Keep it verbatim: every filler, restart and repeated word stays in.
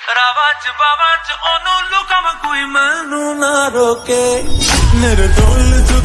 ਰਾਵਾਂ ਚ ਬਾਵਾਂ ਚ ਉਹਨੂੰ ਲੁਕਾਵਾਂ ਕੋਈ ਮੈਨੂੰ ਨਾ ਰੋਕੇ ਮੇਰੇ ਢੋਲ